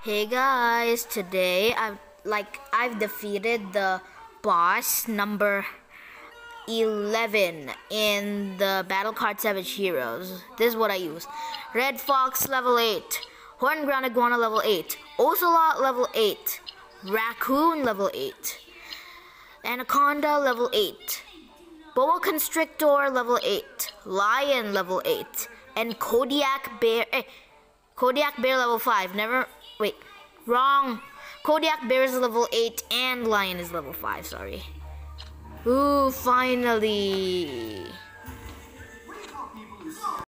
Hey guys, today I've defeated the boss number 11 in the Battle Card Savage Heroes. This is what I use. Red Fox level 8, Horn Ground Iguana level 8, Ocelot level 8, Raccoon level 8, Anaconda level 8, Boa Constrictor level 8, Lion level 8, and Kodiak Bear level 5. Wrong. Kodiak Bear is level 8 and Lion is level 5, sorry. Ooh, finally.